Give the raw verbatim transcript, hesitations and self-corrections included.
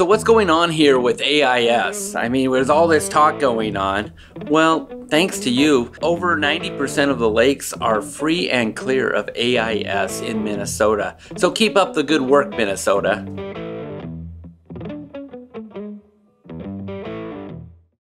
So what's going on here with A I S? I mean, with all this talk going on, well, thanks to you, over ninety percent of the lakes are free and clear of A I S in Minnesota. So keep up the good work, Minnesota.